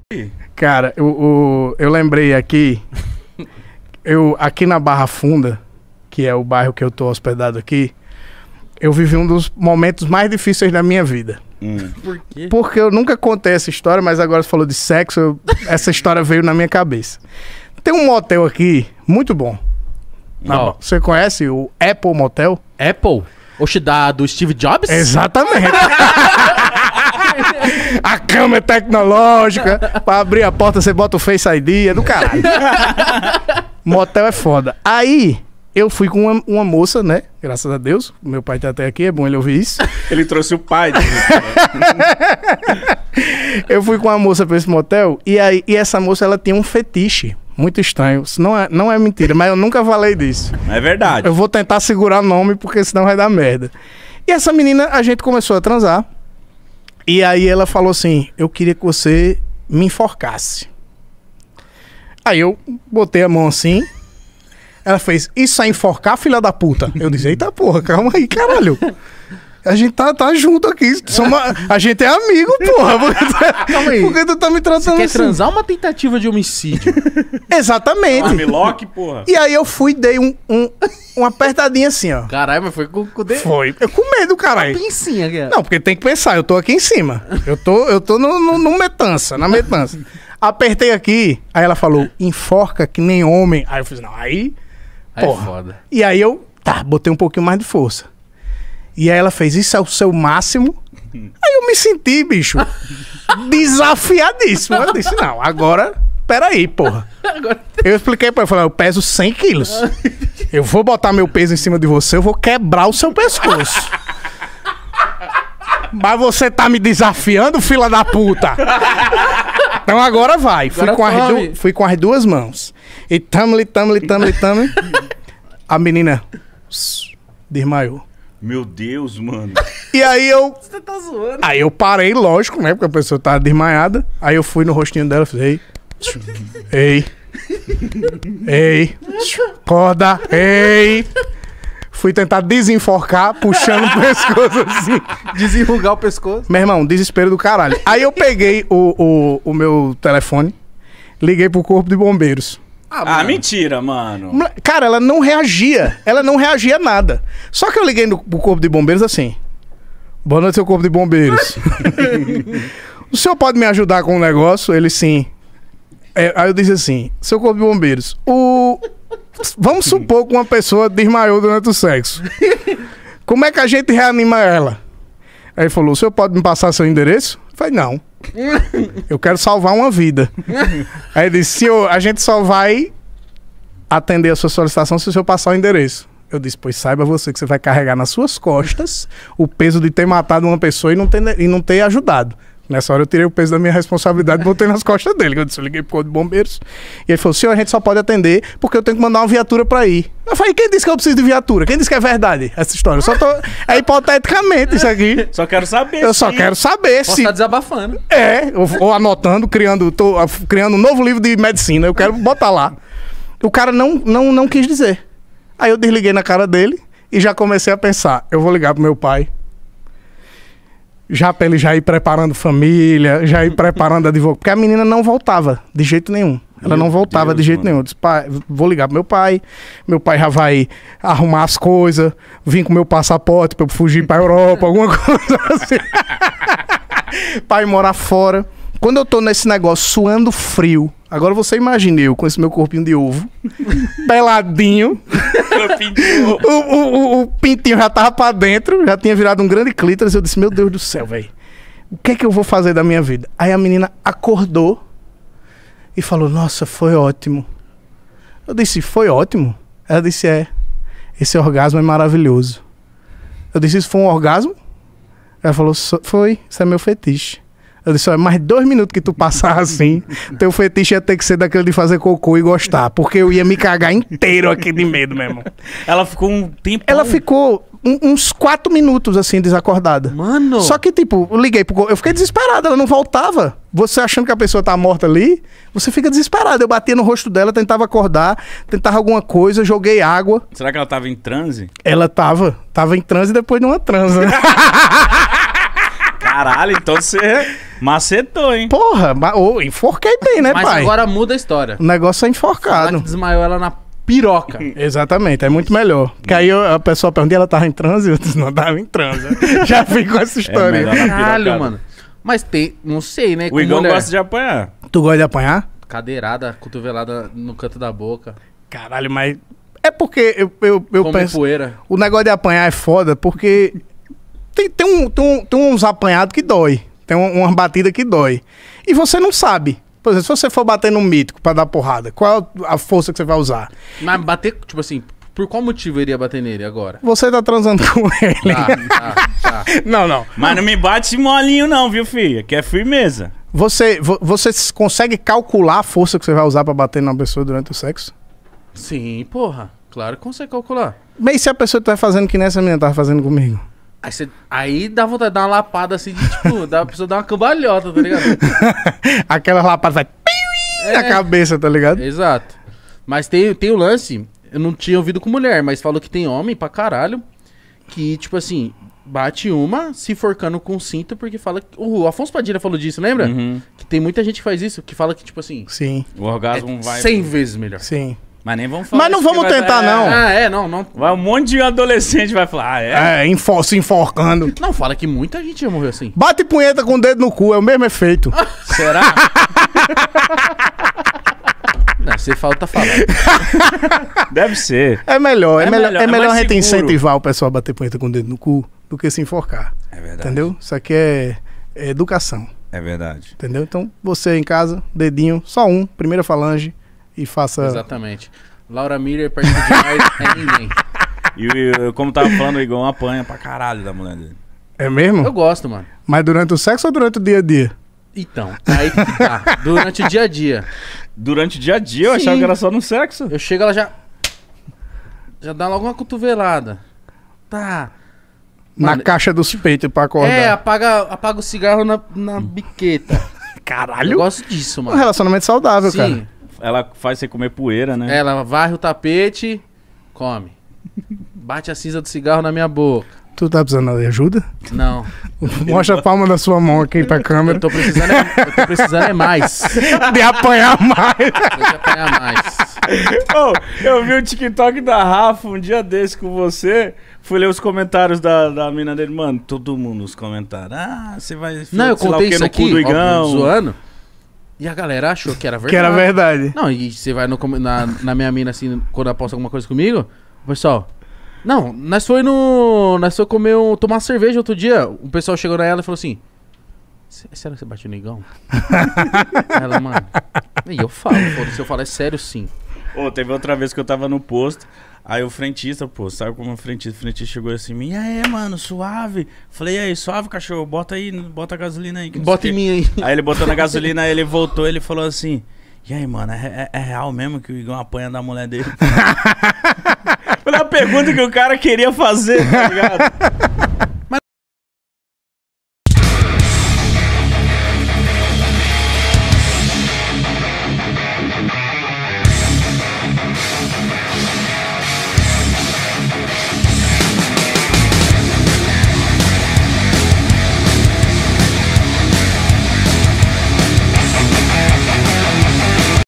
Cara, eu lembrei aqui, aqui na Barra Funda, que é o bairro que eu tô hospedado aqui, eu vivi um dos momentos mais difíceis da minha vida. Por quê? Porque eu nunca contei essa história, mas agora você falou de sexo, essa história veio na minha cabeça. Tem um motel aqui, muito bom. Não. Você conhece o Apple Motel? Apple? Oxe, do Steve Jobs? Exatamente. A cama é tecnológica, pra abrir a porta você bota o Face ID, é do caralho. Motel é foda. Aí, eu fui com uma moça, né? Graças a Deus. Meu pai tá até aqui, é bom ele ouvir isso. Ele trouxe o pai dele. Eu fui com uma moça pra esse motel e essa moça, ela tinha um fetiche muito estranho. Isso não é mentira, mas eu nunca falei disso. É verdade. Eu vou tentar segurar o nome porque senão vai dar merda. E essa menina, a gente começou a transar. E aí ela falou assim, eu queria que você me enforcasse. Aí eu botei a mão assim. Ela fez, isso é enforcar, filha da puta? Eu disse, eita porra, calma aí, caralho. A gente tá junto aqui. A gente é amigo, porra. Calma aí. Por que tu tá me tratando Quer assim? transar uma tentativa de homicídio? Exatamente. Armlock, porra. E aí eu fui, dei uma apertadinha assim, ó. Caralho, mas foi com o dedo. Foi. Eu com medo, caralho. Pincinha, cara. Não, porque tem que pensar, eu tô aqui em cima. Eu tô no metança, na metança. Apertei aqui, aí ela falou, enforca que nem homem. Aí eu fiz, não, aí porra. É foda. E aí eu, botei um pouquinho mais de força. E aí ela fez, isso é o seu máximo? Aí eu me senti, bicho, desafiadíssimo. Eu disse, não, agora, peraí, porra. Eu expliquei pra ela, falei, eu peso 100 quilos. Eu vou botar meu peso em cima de você, eu vou quebrar o seu pescoço. Mas você tá me desafiando, fila da puta. Então agora vai. Fui com as duas mãos. E tamo. A menina desmaiou. Meu Deus, mano. E aí eu... Você tá zoando. Aí eu parei, lógico, né? Porque a pessoa tava desmaiada. Aí eu fui no rostinho dela e falei, ei, acorda, ei. Fui tentar desenforcar, puxando o pescoço assim. Desenrugar o pescoço. Meu irmão, desespero do caralho. Aí eu peguei o meu telefone, liguei pro corpo de bombeiros. Ah, mentira, mano. Cara, ela não reagia. Ela não reagia a nada. Só que eu liguei pro corpo de bombeiros assim. Boa noite, seu corpo de bombeiros. O senhor pode me ajudar com um negócio? Ele sim. Aí eu disse assim, seu corpo de bombeiros, vamos supor que uma pessoa desmaiou durante o sexo. Como é que a gente reanima ela? Aí ele falou, o senhor pode me passar seu endereço? Eu falei, não. Eu quero salvar uma vida. Aí ele disse, senhor, a gente só vai atender a sua solicitação se o senhor passar o endereço. Eu disse, pois saiba você que você vai carregar nas suas costas o peso de ter matado uma pessoa e não ter ajudado. Nessa hora eu tirei o peso da minha responsabilidade e botei nas costas dele. Eu disse, eu liguei pro corpo de bombeiros. E ele falou, senhor, a gente só pode atender porque eu tenho que mandar uma viatura pra ir. Eu falei, quem disse que eu preciso de viatura? Quem disse que é verdade essa história? Eu só tô... É hipoteticamente isso aqui. Só quero saber. Eu só quero saber Posso se... estar desabafando. Ou anotando, tô criando um novo livro de medicina. Eu quero botar lá. O cara não quis dizer. Aí eu desliguei na cara dele e já comecei a pensar, eu vou ligar pro meu pai. Já pra ele já ir preparando família, já ir preparando advogado. Porque a menina não voltava de jeito nenhum. Ela não voltava de jeito nenhum. Eu disse, pai, vou ligar pro meu pai. Meu pai já vai arrumar as coisas, vir com meu passaporte pra eu fugir pra Europa, alguma coisa assim. Pai morar fora. Quando eu tô nesse negócio suando frio, agora você imagina eu com esse meu corpinho de ovo, peladinho. O pintinho já tava pra dentro, já tinha virado um grande clítoris. Eu disse, meu Deus do céu, velho. O que é que eu vou fazer da minha vida? Aí a menina acordou e falou, nossa, foi ótimo. Eu disse, foi ótimo? Ela disse, esse orgasmo é maravilhoso. Eu disse, isso foi um orgasmo? Ela falou, foi, isso é meu fetiche. Eu disse, olha, mais 2 minutos que tu passar assim, teu fetiche ia ter que ser daquele de fazer cocô e gostar, porque eu ia me cagar inteiro aqui de medo mesmo. Ela ficou um tempo... Ela ficou uns 4 minutos assim, desacordada. Mano! Só que, tipo, eu liguei eu fiquei desesperado, ela não voltava. Você achando que a pessoa tá morta ali, você fica desesperado. Eu batia no rosto dela, tentava acordar, tentava alguma coisa, joguei água. Será que ela tava em transe? Ela tava em transe depois de uma transa. Caralho, então você... Macetou, hein? Porra, enforquei bem, né, Mas pai? agora muda a história. O negócio é Ela que enforcado. desmaiou ela na piroca. Exatamente, é muito melhor. Porque aí a pessoa pergunta, ela tava em transe? Eu disse, não tava em transe. Já fico com essa história. melhor. Na Caralho, pirocada. mano. Mas tem, não sei, né? O com Igão mulher. gosta de apanhar. Tu gosta de apanhar? Cadeirada, cotovelada no canto da boca. Caralho, mas... É porque eu Come penso... poeira. O negócio de apanhar é foda, porque tem uns apanhados que dói. Tem umas batidas que dói. E você não sabe. Por exemplo, se você for bater num mítico pra dar porrada, qual a força que você vai usar? Mas bater, tipo assim, por qual motivo eu iria bater nele agora? Você tá transando com ele. Tá. Não. Mas não me bate molinho não, viu, filha? Que é firmeza. Você consegue calcular a força que você vai usar pra bater numa pessoa durante o sexo? Sim, porra. Claro que consegue calcular. Mas e se a pessoa tá fazendo que nem essa menina tava fazendo comigo? Aí dá vontade de dar uma lapada assim, de, tipo, a pessoa dá uma cambalhota, tá ligado? Aquela lapada vai na cabeça, tá ligado? Exato. Mas tem o lance, eu não tinha ouvido com mulher, mas falou que tem homem pra caralho que, tipo assim, bate uma se enforcando com cinto porque fala... O Afonso Padilha falou disso, lembra? Uhum. Que tem muita gente que faz isso, que fala que, tipo assim, Sim, O orgasmo vai... 100 vezes melhor. sim. Mas nem vamos falar Mas não isso que vamos vai tentar, dar- não. Não. Vai um monte de adolescente vai falar, Se enforcando. Não, fala que muita gente já morreu assim. Bate punheta com o dedo no cu, é o mesmo efeito. Será? Não, você fala, tá falando. Deve ser. É melhor, É melhor, é é melhor a mais gente seguro. incentivar o pessoal a bater punheta com o dedo no cu do que se enforcar. É verdade. Entendeu? Isso aqui é educação. É verdade. Entendeu? Então, você em casa, dedinho, só um, primeira falange, e faça. Exatamente. Laura Miller, perto demais, é ninguém. E como tava falando, o Igão apanha pra caralho da mulher dele. É mesmo? Eu gosto, mano. Mas durante o sexo ou durante o dia a dia? Então, aí que tá. Durante o dia a dia. Durante o dia a dia, eu Sim. achava que era só no sexo. Eu chego, ela já dá logo uma cotovelada. Tá. Na Mano, caixa dos peitos pra acordar. apaga o cigarro na biqueta. Eu Caralho! gosto disso, Um mano. relacionamento saudável, cara. Sim. Ela faz você comer poeira, né? Ela varre o tapete, come. Bate a cinza do cigarro na minha boca. Tu tá precisando de ajuda? Não. Mostra a palma da sua mão aqui pra câmera. Eu tô precisando é mais. De apanhar mais. Tem que apanhar mais. Oh, eu vi o TikTok da Rafa um dia desse com você. Fui ler os comentários da mina dele. Mano, todo mundo nos comentários. Ah, você vai... Não, eu sei lá o contei quê isso no aqui, cu do Igão. óbvio, zoando. E a galera achou que era verdade. Que era verdade. Não, e você vai na minha mina assim, quando ela posta alguma coisa comigo, o pessoal. Não, nós foi tomar uma cerveja outro dia. O pessoal chegou na ela e falou assim: será que você bateu no Igão? Ela, mano. E eu falo, se eu falar é sério, sim. Ô, teve outra vez que eu tava no posto. Aí o frentista, pô, sabe como o frentista chegou assim em mim? E aí, mano, suave. Falei, e aí, suave, cachorro, bota aí, bota a gasolina aí. que não Bota sei em o quê. mim aí. Aí ele botou na gasolina, aí ele voltou, ele falou assim: e aí, mano, é real mesmo que o Igão apanha da mulher dele? Foi a pergunta que o cara queria fazer, tá ligado?